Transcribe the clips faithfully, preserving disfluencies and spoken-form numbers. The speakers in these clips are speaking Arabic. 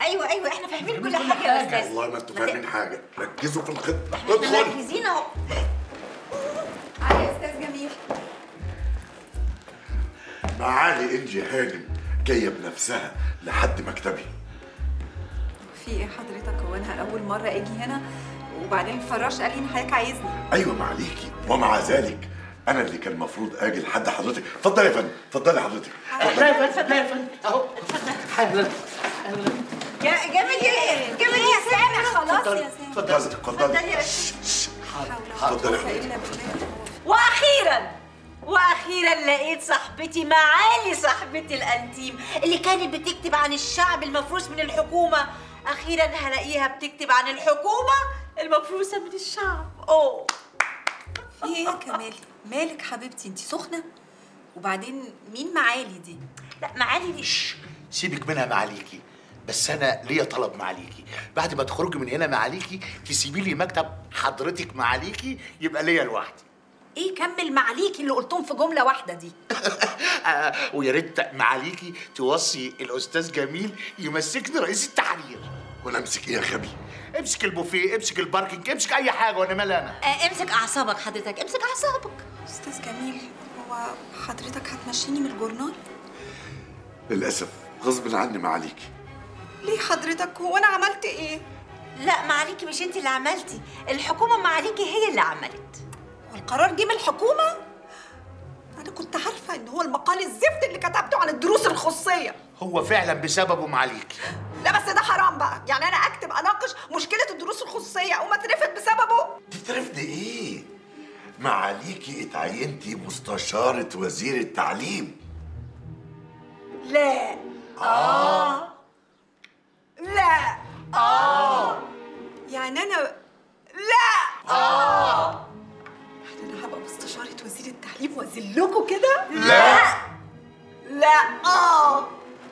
ايوه ايوه احنا فاهمين كل حاجه يا استاذ. والله ما انتوا فاهمين حاجه، ركزوا في الخطه. احنا مركزين اهو. تعالي يا استاذ جميل. معالي انجي هانم جايه بنفسها لحد مكتبي. في ايه حضرتك؟ هو انا اول مره اجي هنا؟ وبعدين الفراش قال لي ان حضرتك عايزني. ايوه معليكي، ومع ذلك انا اللي كان المفروض اجي لحد حضرتك. اتفضلي يا فندم، اتفضلي حضرتك. لا يا فندم، لا يا فندم، اهو. اتفضل. يا جميل يا جميل يا سامح، خلاص يا سامح. اتفضلي اتفضلي. اتفضلي يا اتفضلي يا فندم. واخيرا واخيرا لقيت صاحبتي معالي صاحبتي الانتيم اللي كانت بتكتب عن الشعب المفروس من الحكومه. اخيرا هلاقيها بتكتب عن الحكومه المفروسه من الشعب. اوه في ايه يا كمال؟ مالك حبيبتي؟ انت سخنه؟ وبعدين مين معالي دي؟ لا معالي دي سيبك منها معاليكي، بس انا ليا طلب معاليكي. بعد ما تخرجي من هنا معاليكي تسيبي لي مكتب حضرتك معاليكي يبقى ليا لوحدي. ايه كمل معاليكي اللي قلتهم في جمله واحده دي. آه ويا ريت معاليكي توصي الاستاذ جميل يمسكني رئيس التحرير. وانا امسك ايه يا غبي؟ امسك البوفيه، امسك الباركينج، امسك اي حاجه وانا مالي انا. آه امسك اعصابك حضرتك، امسك اعصابك. استاذ جميل، هو حضرتك هتمشيني من الجورنال؟ للاسف غصب عني معاليكي. ليه حضرتك؟ هو انا عملت ايه؟ لا معاليكي مش انت اللي عملتي، الحكومه معاليكي هي اللي عملت. والقرار جه من الحكومه؟ انا كنت عارفه ان هو المقال الزفت اللي كتبته عن الدروس الخصوصيه. هو فعلا بسببه معاليكي. لا بس ده حرام بقى، يعني انا اكتب اناقش مشكله الدروس الخصوصيه وما اترفد بسببه؟ تترفدي ايه؟ معاليكي اتعينتي مستشاره وزير التعليم. لا اه لا اه يعني انا لا اه يعني انا هبقى مستشاره وزير التعليم واذلكوا كده؟ لا لا اه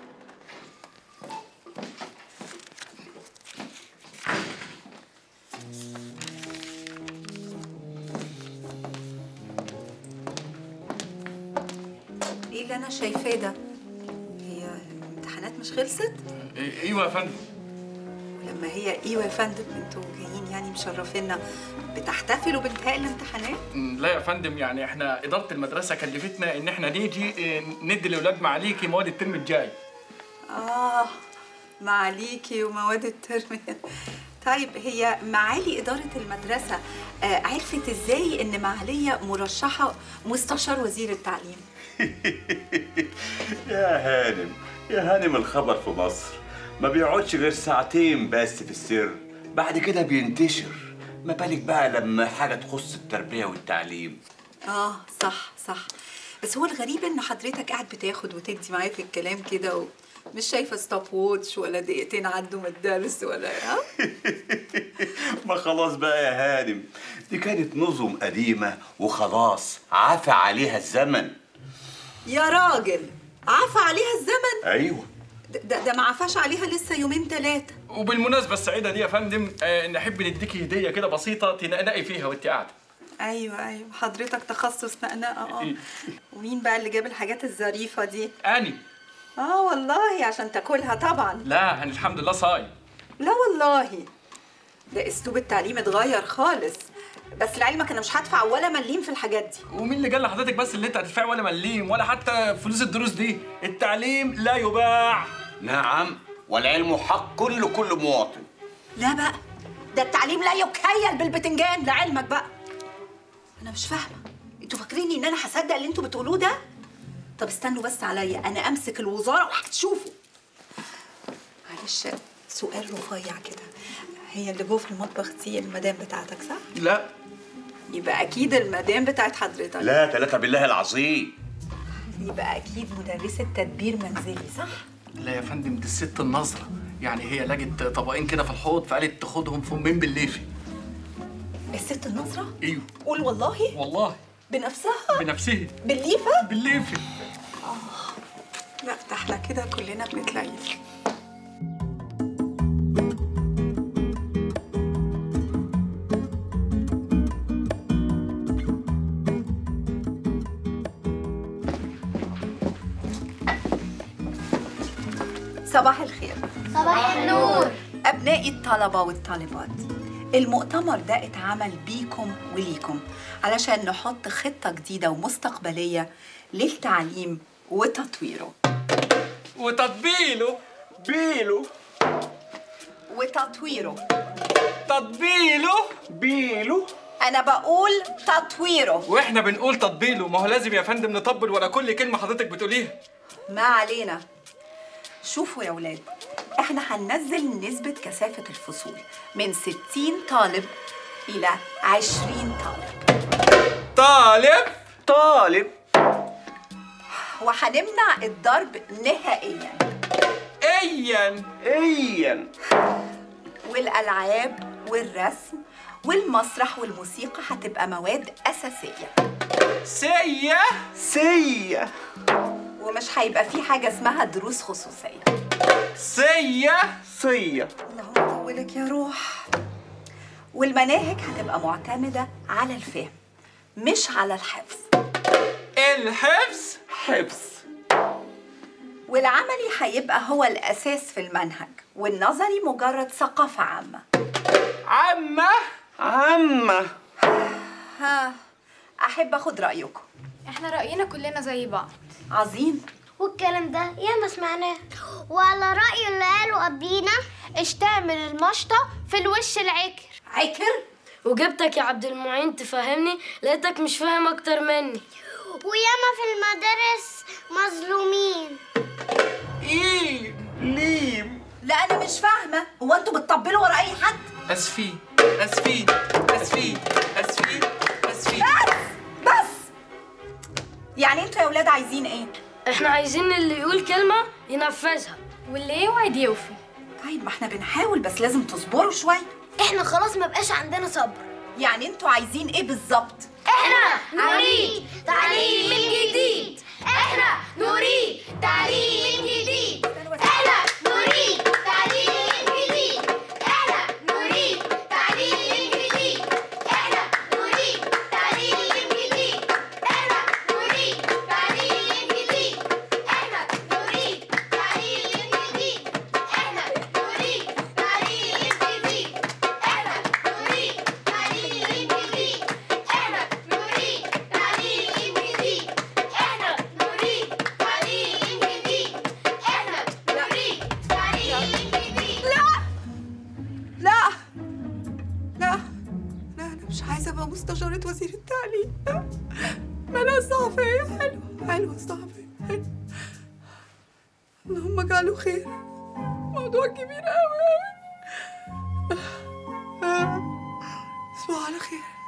ايه اللي انا شايفاه ده؟ هي الامتحانات مش خلصت؟ ايوه يا فندم. ولما هي ايوه يا فندم انتوا جايين يعني مشرفينا بتحتفلوا بانتهاء الامتحانات؟ لا يا فندم، يعني احنا اداره المدرسه كلفتنا ان احنا نيجي ندي لاولاد معاليكي مواد الترم الجاي. اه معاليكي ومواد الترم. طيب هي معالي إدارة المدرسة آه عرفت ازاي ان معالية مرشحة مستشار وزير التعليم؟ يا هانم يا هانم، الخبر في مصر ما بيقعدش غير ساعتين بس في السر، بعد كده بينتشر. ما بالك بقى لما حاجة تخص التربية والتعليم. اه صح صح، بس هو الغريب ان حضرتك قاعد بتاخد وتدي معايا في الكلام كده و... مش شايفه ستوب ووتش ولا دقيقتين عدوا من الدرس ولا ها؟ ما خلاص بقى يا هانم، دي كانت نظم قديمة وخلاص عفى عليها الزمن. يا راجل عفى عليها الزمن؟ ايوه. ده ده ما عفاش عليها لسه يومين ثلاثة. وبالمناسبه السعيده دي يا فندم آه نحب نديكي هديه كده بسيطه تنقنقي فيها وانت قاعده. ايوه ايوه حضرتك تخصص نقنقه. اه ومين بقى اللي جاب الحاجات الظريفه دي؟ اني. اه والله عشان تاكلها طبعا. لا انا الحمد لله صايم. لا والله ده اسلوب التعليم اتغير خالص، بس لعلمك انا مش هدفع ولا مليم في الحاجات دي. ومين اللي قال لحضرتك بس اللي انت هتدفعي ولا مليم ولا حتى فلوس الدروس دي؟ التعليم لا يباع. نعم، والعلم حق كل كل مواطن. لا بقى ده التعليم لا يكيل بالبتنجان لعلمك بقى. انا مش فاهمه، انتوا فاكريني ان انا هصدق اللي انتوا بتقولوه ده؟ طب استنوا بس عليا، انا امسك الوزاره وهتشوفوا. معلش سؤال رفيع كده، هي اللي جوه في المطبخ دي المدام بتاعتك صح؟ لا. يبقى اكيد المدام بتاعت حضرتك. لا ثلاثة بالله العظيم. يبقى اكيد مدرسه تدبير منزلي صح؟ لا يا فندم، دي الست النظره، يعني هي لقت طبقين كده في الحوض فقالت تاخدهم فمين بالليفي. الست النظره؟ ايوه. قول والله. والله. بنفسها؟ بنفسها. بالليفه؟ بالليفي. اه لا ده احنا كده كلنا بنتليل. صباح الخير. صباح النور. أبنائي الطلبة والطالبات، المؤتمر ده اتعمل بيكم وليكم علشان نحط خطة جديدة ومستقبلية للتعليم وتطويره وتطبيله بيله وتطويره تطبيله بيله. أنا بقول تطويره. واحنا بنقول تطبيله، ما هو لازم يا فندم نطبل ورا كل كلمة حضرتك بتقوليها. ما علينا. شوفوا يا ولاد، احنا هننزل نسبة كثافة الفصول من ستين طالب إلى عشرين طالب. طالب طالب. وهنمنع الضرب نهائياً. ايا ايا. والألعاب والرسم والمسرح والموسيقى هتبقى مواد أساسية. سية سية. ومش هيبقى في حاجة اسمها دروس خصوصية. سية سية. اللهم طولك يا روح. والمناهج هتبقى معتمدة على الفهم مش على الحفظ. الحفظ حفظ. والعملي هيبقى هو الأساس في المنهج، والنظري مجرد ثقافة عامة. عامة عامة. ها، أحب أخد رأيكم. احنا رأينا كلنا زي بعض. عظيم. والكلام ده ياما سمعناه. وعلى رأي اللي قالوا قبلينا، اشتعمل المشطة في الوش العكر. عكر؟ وجبتك يا عبد المعين تفهمني، لقيتك مش فاهم اكتر مني. وياما في المدارس مظلومين. ايه ليم. لا أنا مش فاهمة، هو أنتوا بتطبلوا ورا أي حد؟ اسفين اسفين اسفين اسفين اسفين. بس بس يعني أنتوا يا ولاد عايزين إيه؟ احنا عايزين اللي يقول كلمة ينفذها، واللي يوعد يوفي. طيب ما احنا بنحاول، بس لازم تصبروا شوية. احنا خلاص ما بقاش عندنا صبر. يعني انتوا عايزين ايه بالظبط؟ احنا نريد تعليم جديد. احنا نريد تعليم جديد. احنا نريد تعليم جديد. احنا نريد تعليم جديد. احنا نريد تعليم جديد. احنا نريد تعليم جديد. احنا نريد تعليم جديد. احنا نريد تعليم جديد. احنا نريد تعليم جديد. احنا نريد تعليم جديد. احنا نريد تعليم جديد. احنا نريد تعليم جديد. لا لا لا لا، انا مش عايزه ابقى مستشاره وزير التعليم. ما انا صحفيه حلوه حلوه صحفيه حلوه. اللهم اجعله خير. موضوع كبير قوي قوي. تصبحوا على خير.